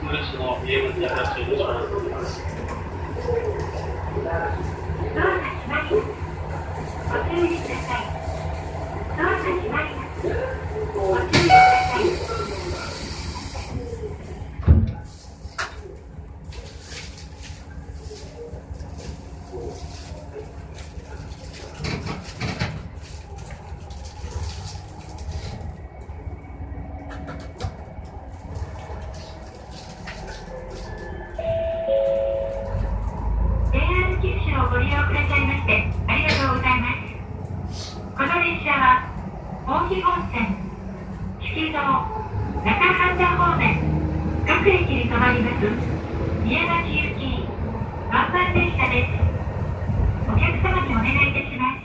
ちの家までやらせていただきます。ドアが閉まります。ご注意ください。ドアが閉まります。ご注意ください。ご利用くださいましてありがとうございます。この列車は大木本線、敷蔵、中半田方面各駅に停まります宮町行きワンマン列車です。お客様にお願いいたします。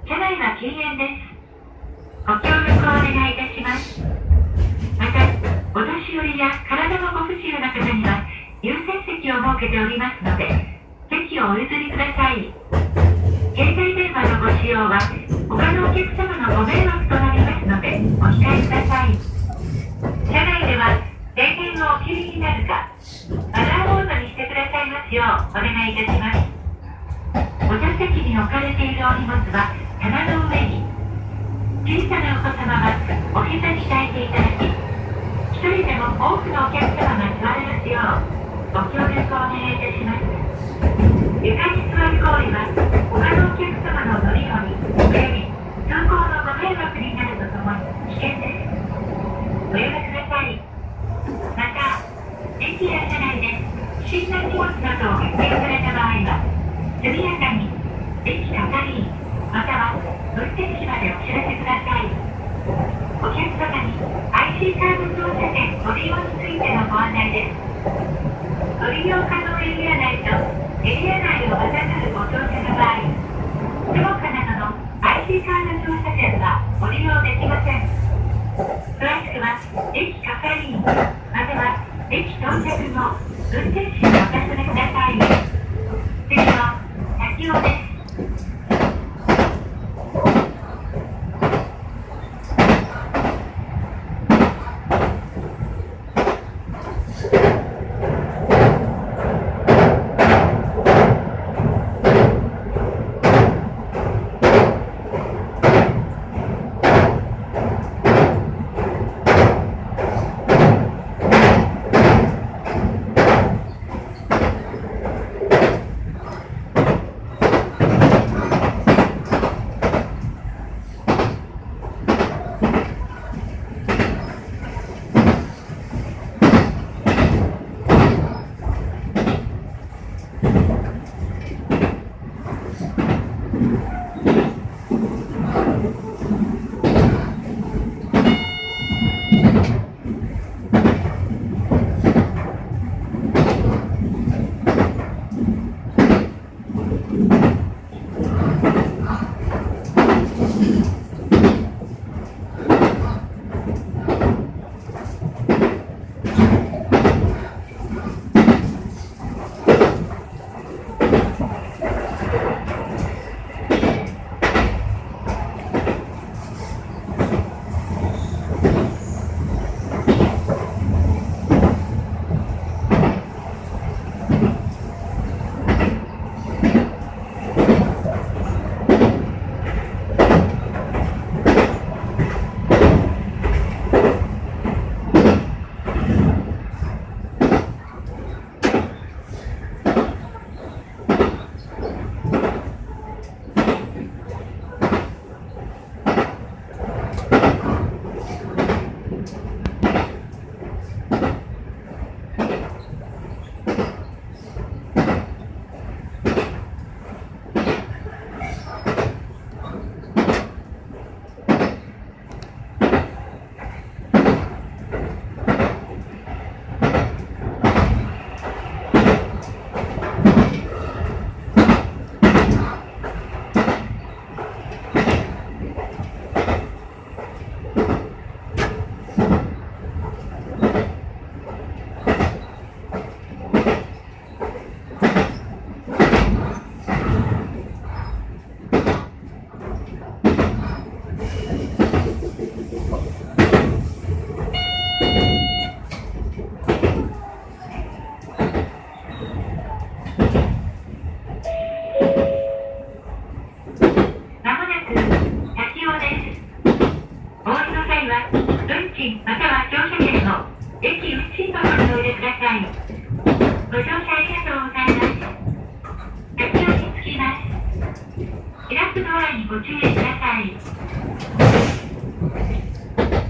車内は禁煙です。ご協力をお願いいたします。またお年寄りや体のご不自由な方には優先席を設けておりますので席をお譲りください。携帯電話のご使用は他のお客様のご迷惑となりますのでお控えください。車内では電源をお切りになるかマナーモードにしてくださいますようお願いいたします。お座席に置かれているお荷物は棚の上に、小さなお子様はお膝に抱いていただき、一人でも多くのお客様が座れますようご協力をお願いいたします。床に座る行為は他のお客様の乗り降りおよび通行のご迷惑になるとともに危険です。ご用意ください。また駅や車内で不審な荷物などを発見された場合は速やかに駅係員または運転士までお知らせください。お客様に IC カード操作でご利用についてのご案内です。ご利用可能エリア内とエリア内をまたがるご乗車の場合、その他などの IC カード乗車券はご利用できません。詳しくは駅係員または駅到着後運転士にお尋ねください。次は先ほどです。 開くドアにご注意ください。